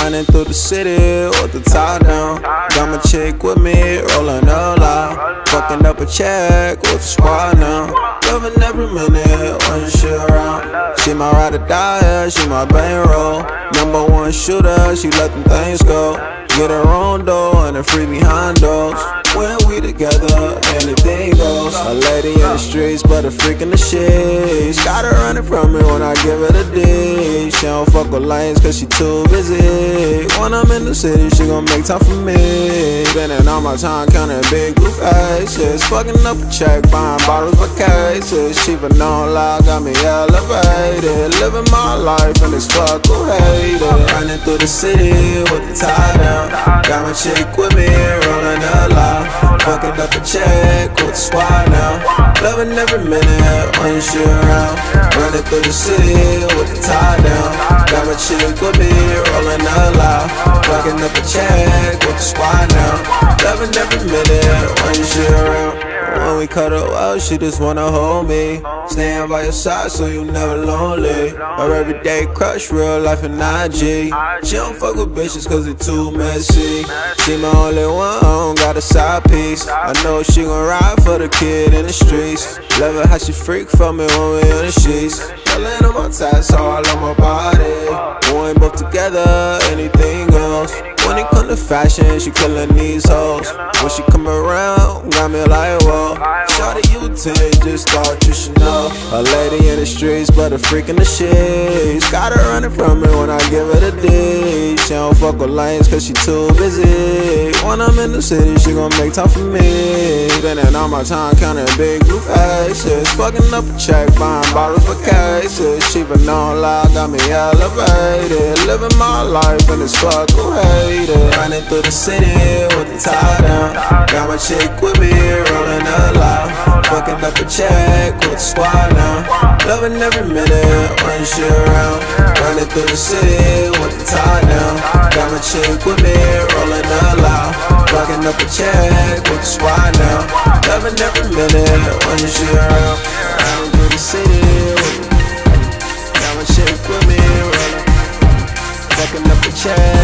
Running through the city with the top down. Got my chick with me, rolling all out. Fucking up a check with the squad now. Loving every minute when she around. She my ride or die, she my bankroll. #1 shooter, she let them things go. Get her own door and a free behind doors. When we together, anything goes. A lady in the streets, but a freak in the sheets. Got her running from me when I give her the D. She don't fuck with lanes cause she too busy. When I'm in the city, she gon' make time for me. Spending all my time counting big blue faces. Fucking up a check, buying bottles for cases. She but no lie, got me elevated. Living my life and this fuck who hate it. Running through the city with the tie down. Got my chick with me, rolling a lot. Fucking up a check with the squad now. Loving every minute when she around. Running through the city with the tie down. Got my chick with me, rolling a lot. Fucking up a check with the squad now. Loving every minute when she around. When we cuddle up, she just wanna hold me. Staying by your side so you never lonely. Her everyday crush, real life and IG. She don't fuck with bitches cause they too messy. She my only one, I don't got a side piece. I know she gon' ride for the kid in the streets. Love her how she freak for me when we in the sheets. Yelling on my tats all on my body. We ain't both together, anything goes. When it come to fashion, she killin' these hoes. When she come around, got me like, whoa. Shawty, you 10, just thought you should know. A lady in the streets, but a freak in the sheets. Got her running from me when I give her the D. She don't fuck with lanes cause she too busy. When I'm in the city, she gon' make time for me. Spending all my time counting big blue faces. Fucking up a check, buying bottles for cases. She but no lie, got me elevated. Living my life and this fuck who hate it. Running through the city with the tie down. Got my chick with me, rolling a lot. Fucking up a check with the squad now. Loving every minute when she around. Running through the city with the tie down. Got my chick with me, rolling a lot. Fucking up a check with the squad now. Loving every minute when she around. Running through the city with got my chick with me, rolling. Fucking up a check.